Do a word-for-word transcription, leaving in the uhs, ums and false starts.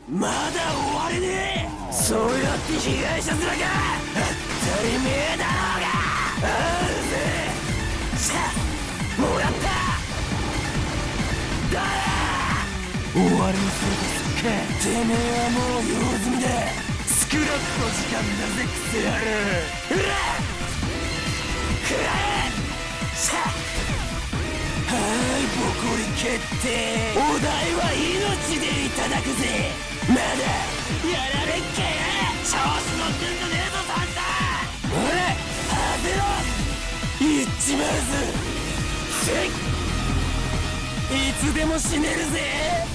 まだ終われねえ。そうやって被害者面が当たり前だろうが。あうぜさあもらっただ終わりにするとすっか。てめえはもう用済みだ。スクラップの時間だぜクセ野郎。うら食らえさあはいボコリ決定。お題は命でいただくぜ。まだやられっけや。調子乗ってんじゃねえぞサンタ。ほら当てろいっちまうぞ。せいいつでも死ねるぜ。